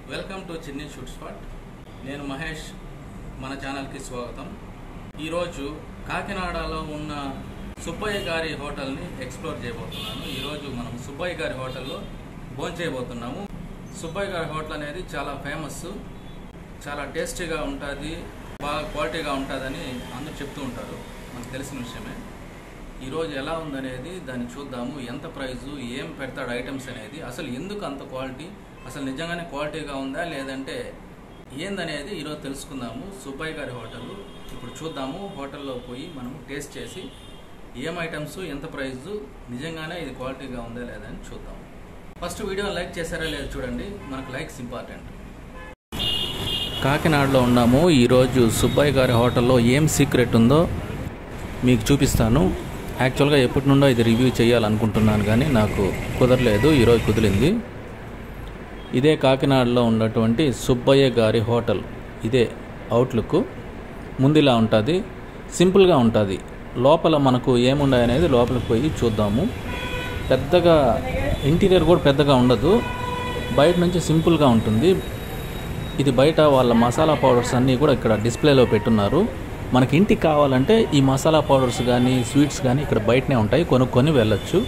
Welcome to Chinni shoot spot. నేను మహేష్. మన ఛానల్కి స్వాగతం. ఈరోజు కాకినాడలో ఉన్న సుబ్బయ్య గారి హోటల్ని ఎక్స్ప్లోర్ చేయబోతున్నాను. ఈరోజు మనం సుబ్బయ్య గారి హోటల్లో భోంచేయబోతున్నాము. సుబ్బయ్య గారి హోటల్ అనేది చాలా ఫేమస్, చాలా టేస్టీగా ఉంటుంది, బాగా క్వాలిటీగా ఉంటుందని అందరూ చెప్తూ ఉంటారు, మనకు తెలిసిన విషయమే. ఈరోజు ఎలా ఉందనేది దాన్ని చూద్దాము. ఎంత ప్రైజు, ఏం పెడతాడు ఐటమ్స్ అనేది, అసలు ఎందుకు అంత క్వాలిటీ, అసలు నిజంగానే క్వాలిటీగా ఉందా లేదంటే ఏందనేది ఈరోజు తెలుసుకుందాము. సుబ్బయ్య గారి హోటల్ ఇప్పుడు చూద్దాము. హోటల్లో పోయి మనము టేస్ట్ చేసి ఏం ఐటమ్స్, ఎంత ప్రైజు, నిజంగానే ఇది క్వాలిటీగా ఉందా లేదా అని చూద్దాము. ఫస్ట్ వీడియో లైక్ చేశారా లేదా చూడండి, మనకు లైక్స్ ఇంపార్టెంట్. కాకినాడలో ఉన్నాము. ఈరోజు సుబ్బయ్య గారి హోటల్లో ఏం సీక్రెట్ ఉందో మీకు చూపిస్తాను. యాక్చువల్గా ఎప్పటి నుండో ఇది రివ్యూ చేయాలనుకుంటున్నాను కానీ నాకు కుదరలేదు, ఈరోజు కుదిరింది. ఇదే కాకినాడలో ఉన్నటువంటి సుబ్బయ్య గారి హోటల్. ఇదే అవుట్లుక్. ముందు ఇలా ఉంటుంది, సింపుల్గా ఉంటుంది. లోపల మనకు ఏముండాయనేది లోపలికి పోయి చూద్దాము. పెద్దగా ఇంటీరియర్ కూడా పెద్దగా ఉండదు, బయట నుంచి సింపుల్గా ఉంటుంది. ఇది బయట వాళ్ళ మసాలా పౌడర్స్ అన్నీ కూడా ఇక్కడ డిస్ప్లేలో పెట్టున్నారు. మనకి ఇంటికి కావాలంటే ఈ మసాలా పౌడర్స్ కానీ స్వీట్స్ కానీ ఇక్కడ బయటనే ఉంటాయి, కొనుక్కొని వెళ్ళొచ్చు.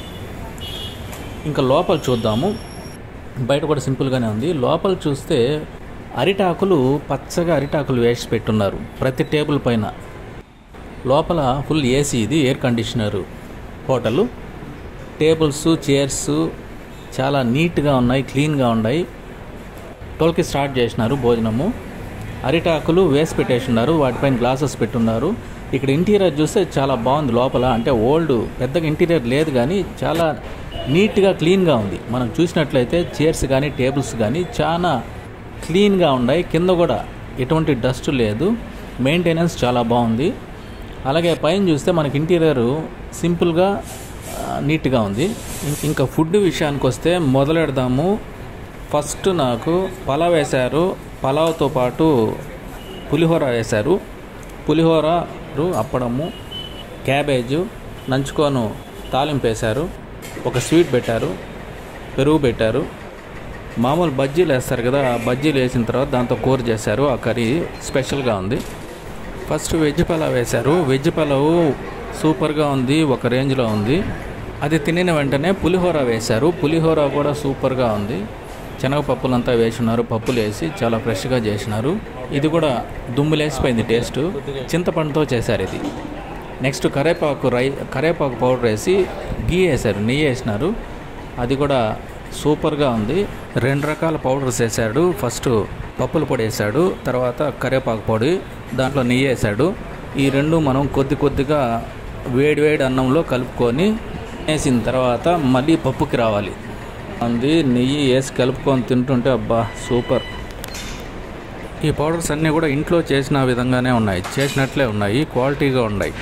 ఇంకా లోపల చూద్దాము. బయట కూడా సింపుల్గానే ఉంది. లోపల చూస్తే అరిటాకులు, పచ్చగా అరిటాకులు వేసి పెట్టున్నారు ప్రతి టేబుల్ పైన. లోపల ఫుల్ ఏసీ, ఇది air conditioner hotel. Tables, chairs చాలా నీట్గా ఉన్నాయి, క్లీన్గా ఉన్నాయి. 12కి స్టార్ట్ చేసినారు భోజనము. అరిటాకులు వేసి పెట్టేస్తున్నారు, వాటిపైన గ్లాసెస్ పెట్టున్నారు. ఇక్కడ ఇంటీరియర్ చూస్తే చాలా బాగుంది. లోపల అంటే ఓల్డ్, పెద్దగా ఇంటీరియర్ లేదు కానీ చాలా నీట్గా క్లీన్గా ఉంది. మనం చూసినట్లయితే చైర్స్ కానీ టేబుల్స్ కానీ చాలా క్లీన్గా ఉన్నాయి. కింద కూడా ఎటువంటి డస్ట్ లేదు, మెయింటెనెన్స్ చాలా బాగుంది. అలాగే పైన చూస్తే మనకి ఇంటీరియర్ సింపుల్గా నీట్గా ఉంది. ఇంకా ఫుడ్ విషయానికి వస్తే మొదలెడదాము. ఫస్ట్ నాకు పలావ్ వేశారు, పలావ్తో పాటు పులిహోర వేశారు. పులిహోర, అప్పడము, క్యాబేజు, నంచుకోను తాలింపు వేశారు. ఒక స్వీట్ పెట్టారు, పెరుగు పెట్టారు. మామూలు బజ్జీలు వేస్తారు కదా, ఆ బజ్జీలు వేసిన తర్వాత దాంతో కూర చేశారు. ఆ కర్రీ స్పెషల్గా ఉంది. ఫస్ట్ వెజ్ పలావ్ వేశారు. వెజ్ పలావ్ సూపర్గా ఉంది, ఒక రేంజ్లో ఉంది. అది తినిన వెంటనే పులిహోర వేశారు. పులిహోర కూడా సూపర్గా ఉంది. శనగపప్పులంతా వేసినారు, పప్పులు వేసి చాలా ఫ్రెష్గా చేసినారు. ఇది కూడా దుమ్ములేసిపోయింది టేస్ట్. చింతపండుతో చేశారు ఇది. నెక్స్ట్ కరేపాకు పౌడర్ వేసి గీ వేశారు, నెయ్యి వేసినారు. అది కూడా సూపర్గా ఉంది. 2 రకాల పౌడర్స్ వేసాడు. ఫస్ట్ పప్పుల పొడి వేసాడు, తర్వాత కరేపాకు పొడి, దాంట్లో నెయ్యి వేసాడు. ఈ రెండు మనం కొద్దిగా వేడి అన్నంలో కలుపుకొని వేసిన తర్వాత మళ్ళీ పప్పుకి రావాలి. అంది నెయ్యి వేసి కలుపుకొని తింటుంటే అబ్బా సూపర్. ఈ పౌడర్స్ అన్నీ కూడా ఇంట్లో చేసిన విధంగానే ఉన్నాయి, చేసినట్లే ఉన్నాయి, క్వాలిటీగా ఉన్నాయి.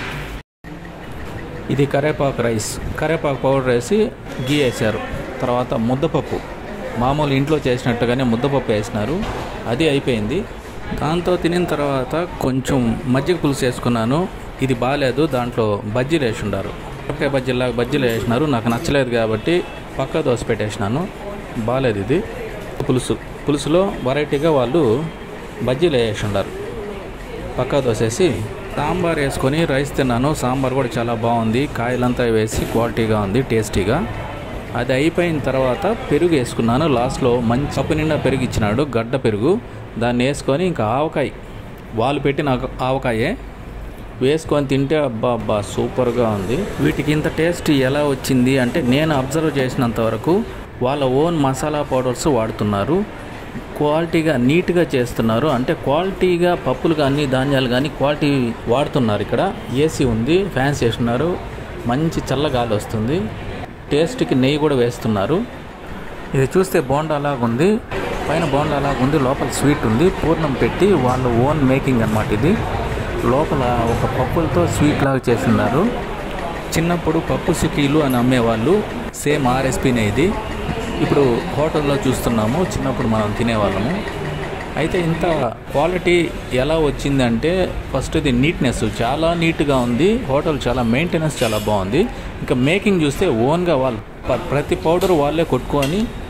ఇది కరేపాకు రైస్. కరేపాకు పౌడర్ వేసి గీ వేశారు. తర్వాత ముద్దపప్పు, మామూలు ఇంట్లో చేసినట్టుగానే ముద్దపప్పు వేసినారు. అది అయిపోయింది. దాంతో తినిన తర్వాత కొంచెం మజ్జిగ పులుసు వేసుకున్నాను. ఇది బాగాలేదు, దాంట్లో బజ్జీలు వేసి ఉండారు. ఒకే బజ్జీలాగా బజ్జీలు వేసినారు. నాకు నచ్చలేదు కాబట్టి పక్క దోశ పెట్టేసినాను. బాగాలేదు ఇది. పులుసులో వెరైటీగా వాళ్ళు బజ్జీలు వేసి ఉండారు. పక్క దోశ వేసి సాంబార్ వేసుకొని రైస్ తిన్నాను. సాంబార్ కూడా చాలా బాగుంది, కాయలంతా వేసి క్వాలిటీగా ఉంది, టేస్టీగా. అది అయిపోయిన తర్వాత పెరుగు వేసుకున్నాను. లాస్ట్లో మంచి కప్పు నిండా పెరుగు ఇచ్చినాడు, గడ్డ పెరుగు. దాన్ని వేసుకొని ఇంకా ఆవకాయ, వాళ్ళు పెట్టిన ఆవకాయే వేసుకొని తింటే అబ్బా సూపర్గా ఉంది. వీటికి ఇంత టేస్ట్ ఎలా వచ్చింది అంటే నేను అబ్జర్వ్ చేసినంత వరకు వాళ్ళ ఓన్ మసాలా పౌడర్స్ వాడుతున్నారు. క్వాలిటీగా నీట్గా చేస్తున్నారు. అంటే క్వాలిటీగా పప్పులు కానీ ధాన్యాలు కానీ క్వాలిటీ వాడుతున్నారు. ఇక్కడ ఏసీ ఉంది, ఫ్యాన్స్ వేస్తున్నారు, మంచి చల్లగాలి వస్తుంది. టేస్ట్కి నెయ్యి కూడా వేస్తున్నారు. ఇది చూస్తే బోండాలాగా ఉంది, పైన బోండాలాగా ఉంది, లోపల స్వీట్ ఉంది. పూర్ణం పెట్టి వాళ్ళ ఓన్ మేకింగ్ అన్నమాట ఇది. లోపల ఒక పప్పులతో స్వీట్ లాగా చేస్తున్నారు. చిన్నప్పుడు పప్పు సిటీలు అని అమ్మేవాళ్ళు, సేమ్ ఆ రెసిపీనే ఇది. ఇప్పుడు హోటల్లో చూస్తున్నాము, చిన్నప్పుడు మనం తినేవాళ్ళము. అయితే ఇంత క్వాలిటీ ఎలా వచ్చిందంటే ఫస్ట్ ఇది నీట్నెస్ చాలా నీట్గా ఉంది. హోటల్ చాలా మెయింటెనెన్స్ చాలా బాగుంది. ఇంకా మేకింగ్ చూస్తే ఓన్గా వాళ్ళు ప్రతి పౌడర్ వాళ్ళే కొట్టుకొని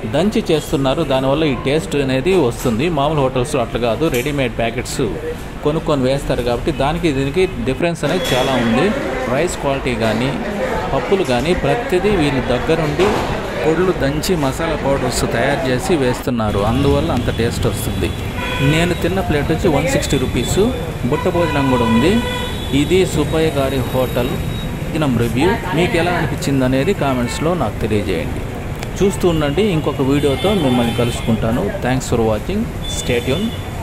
దంచి చేస్తున్నారు, దానివల్ల ఈ టేస్ట్ అనేది వస్తుంది. మామూలు హోటల్స్లో అట్లా కాదు, రెడీమేడ్ ప్యాకెట్స్ కొనుక్కొని వేస్తారు కాబట్టి దానికి దీనికి డిఫరెన్స్ అనేది చాలా ఉంది. రైస్ క్వాలిటీ కానీ పప్పులు కానీ ప్రతిదీ వీళ్ళు దగ్గరుండి పొడులు దంచి మసాలా పౌడర్స్ తయారు చేసి వేస్తున్నారు, అందువల్ల అంత టేస్ట్ వస్తుంది. నేను తిన్న ప్లేట్ వచ్చి 160 రూపీస్. బుట్ట భోజనం కూడా ఉంది. ఇది సుబ్బయ్య గారి హోటల్ రివ్యూ. మీకు ఎలా అనిపించింది అనేది కామెంట్స్లో నాకు తెలియజేయండి. చూస్తూ ఉండండి, ఇంకొక వీడియోతో మిమ్మల్ని కలుసుకుంటాను. Thanks for watching. Stay tune.